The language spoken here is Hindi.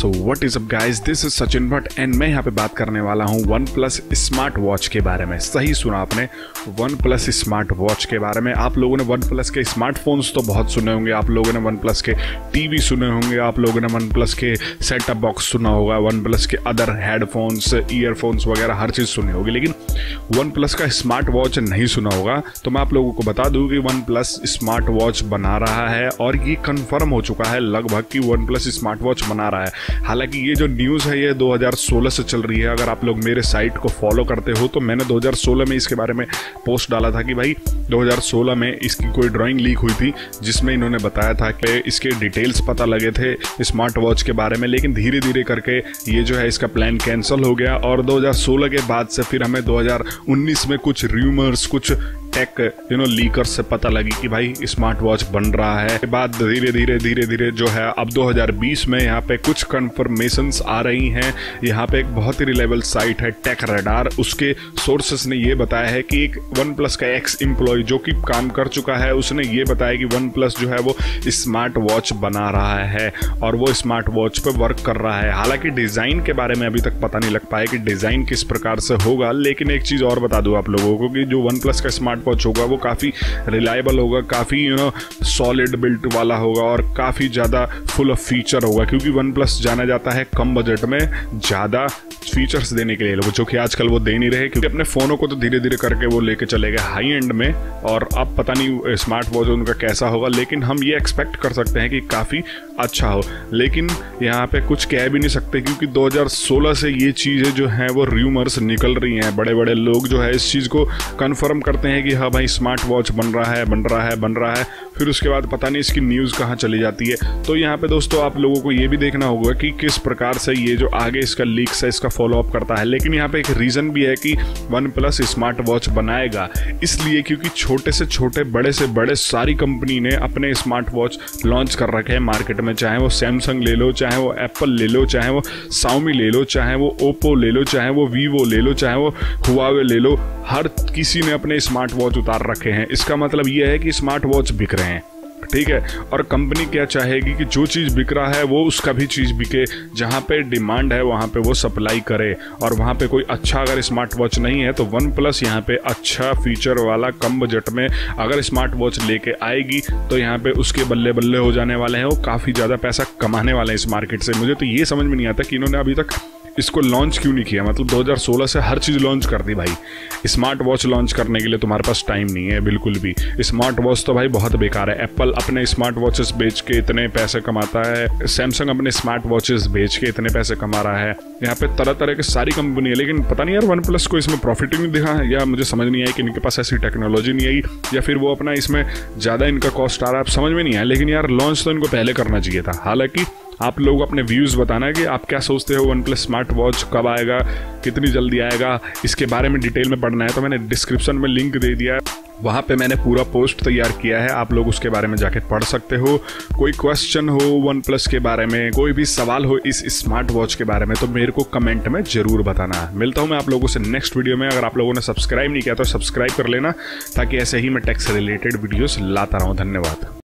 So what is up guys, this is Sachin Bhatt and मैं यहाँ पे बात करने वाला हूँ वन प्लस स्मार्ट वॉच के बारे में। सही सुना आपने, वन प्लस स्मार्ट वॉच के बारे में। आप लोगों ने वन प्लस के स्मार्टफोन्स तो बहुत सुने होंगे, आप लोगों ने वन प्लस के टीवी सुने होंगे, आप लोगों ने वन प्लस के सेटअप बॉक्स सुना होगा, वन प्लस के अदर हेडफोन्स, ईयरफोन्स वगैरह हर चीज़ सुनी होगी, लेकिन वन प्लस का स्मार्ट वॉच नहीं सुना होगा। तो मैं आप लोगों को बता दूं कि वन प्लस स्मार्ट वॉच बना रहा है और ये कंफर्म हो चुका है लगभग कि वन प्लस स्मार्ट वॉच बना रहा है। हालांकि ये जो न्यूज़ है ये 2016 से चल रही है। अगर आप लोग मेरे साइट को फॉलो करते हो तो मैंने 2016 में इसके बारे में पोस्ट डाला था कि भाई 2016 में इसकी कोई ड्राइंग लीक हुई थी जिसमें इन्होंने बताया था कि इसके डिटेल्स पता लगे थे स्मार्ट वॉच के बारे में, लेकिन धीरे धीरे करके ये जो है इसका प्लान कैंसिल हो गया और 2016 के बाद से फिर हमें 2019 में कुछ र्यूमर्स, कुछ टेक लीकर से पता लगी कि भाई स्मार्ट वॉच बन रहा है। बाद धीरे धीरे जो है अब 2020 में यहाँ पे कुछ कंफर्मेशंस आ रही हैं। यहाँ पे एक बहुत ही रिलायबल साइट है टेक रडार, उसके सोर्सेस ने ये बताया है कि एक वन प्लस का एक्स एम्प्लॉय जो कि काम कर चुका है उसने ये बताया कि वन प्लस जो है वो स्मार्ट वॉच बना रहा है और वो स्मार्ट वॉच पे वर्क कर रहा है। हालांकि डिज़ाइन के बारे में अभी तक पता नहीं लग पाया कि डिज़ाइन किस प्रकार से होगा, लेकिन एक चीज़ और बता दूँ आप लोगों को कि जो वन प्लस का स्मार्ट वॉच होगा वो काफ़ी रिलायबल होगा, काफ़ी सॉलिड बिल्ट वाला होगा और काफ़ी ज़्यादा फुल ऑफ फीचर होगा, क्योंकि वन प्लस जाना जाता है कम बजट में ज़्यादा फीचर्स देने के लिए लोग, जो कि आजकल वो दे नहीं रहे, क्योंकि अपने फ़ोनों को तो धीरे धीरे करके वो लेके चले गए हाई एंड में। और अब पता नहीं स्मार्ट वॉच उनका कैसा होगा, लेकिन हम ये एक्सपेक्ट कर सकते हैं कि काफ़ी अच्छा हो। लेकिन यहाँ पे कुछ कह भी नहीं सकते क्योंकि 2016 से ये चीज़ें जो हैं वो र्यूमर्स निकल रही हैं। बड़े बड़े लोग जो है इस चीज़ को कन्फर्म करते हैं कि हाँ भाई स्मार्ट वॉच बन रहा है, फिर उसके बाद पता नहीं इसकी न्यूज़ कहाँ चली जाती है। तो यहाँ पे दोस्तों आप लोगों को ये भी देखना होगा कि किस प्रकार से ये जो आगे इसका लीक्स है इसका फॉलो अप करता है। लेकिन यहाँ पे एक रीज़न भी है कि वन प्लस स्मार्ट वॉच बनाएगा इसलिए क्योंकि छोटे से छोटे, बड़े से बड़े सारी कंपनी ने अपने स्मार्ट वॉच लॉन्च कर रखे हैं मार्केट में। चाहे वो सैमसंग ले लो, चाहे वो एप्पल ले लो, चाहे वो Xiaomi ले लो, चाहे वो ओप्पो ले लो, चाहे वो वीवो ले लो, चाहे वो हुआवे ले लो, हर किसी ने अपने स्मार्ट वॉच उतार रखे हैं। इसका मतलब यह है कि स्मार्ट वॉच बिक रहे हैं, ठीक है। और कंपनी क्या चाहेगी कि जो चीज़ बिक रहा है वो उसका भी चीज़ बिके, जहाँ पे डिमांड है वहाँ पे वो सप्लाई करे। और वहाँ पे कोई अच्छा अगर स्मार्ट वॉच नहीं है तो वन प्लस यहाँ पे अच्छा फीचर वाला कम बजट में अगर स्मार्ट वॉच लेके आएगी तो यहाँ पे उसके बल्ले बल्ले हो जाने वाले हैं, वो काफ़ी ज़्यादा पैसा कमाने वाले हैं इस मार्केट से। मुझे तो ये समझ में नहीं आता कि इन्होंने अभी तक इसको लॉन्च क्यों नहीं किया। मतलब 2016 से हर चीज़ लॉन्च कर दी भाई, स्मार्ट वॉच लॉन्च करने के लिए तुम्हारे पास टाइम नहीं है बिल्कुल भी। स्मार्ट वॉच तो भाई बहुत बेकार है। एप्पल अपने स्मार्ट वॉचेस बेच के इतने पैसे कमाता है, सैमसंग अपने स्मार्ट वॉचेस बेच के इतने पैसे कमा रहा है, यहाँ पे तरह तरह की सारी कंपनी है, लेकिन पता नहीं यार वन प्लस को इसमें प्रॉफिट ही नहीं दिखा, या मुझे समझ नहीं आई कि इनके पास ऐसी टेक्नोलॉजी नहीं आई, या फिर वो अपना इसमें ज़्यादा इनका कॉस्ट आ रहा है, अब समझ में नहीं आया। लेकिन यार लॉन्च तो इनको पहले करना चाहिए था। हालांकि आप लोग अपने व्यूज़ बताना कि आप क्या सोचते हो, वन प्लस स्मार्ट वॉच कब आएगा, कितनी जल्दी आएगा, इसके बारे में डिटेल में पढ़ना है तो मैंने डिस्क्रिप्शन में लिंक दे दिया है, वहाँ पे मैंने पूरा पोस्ट तैयार किया है, आप लोग उसके बारे में जाके पढ़ सकते हो। कोई क्वेश्चन हो वन प्लस के बारे में, कोई भी सवाल हो इस स्मार्ट वॉच के बारे में तो मेरे को कमेंट में ज़रूर बताना। मिलता हूँ मैं आप लोगों से नेक्स्ट वीडियो में। अगर आप लोगों ने सब्सक्राइब नहीं किया तो सब्सक्राइब कर लेना ताकि ऐसे ही मैं टेक से रिलेटेड वीडियोस लाता रहूँ। धन्यवाद।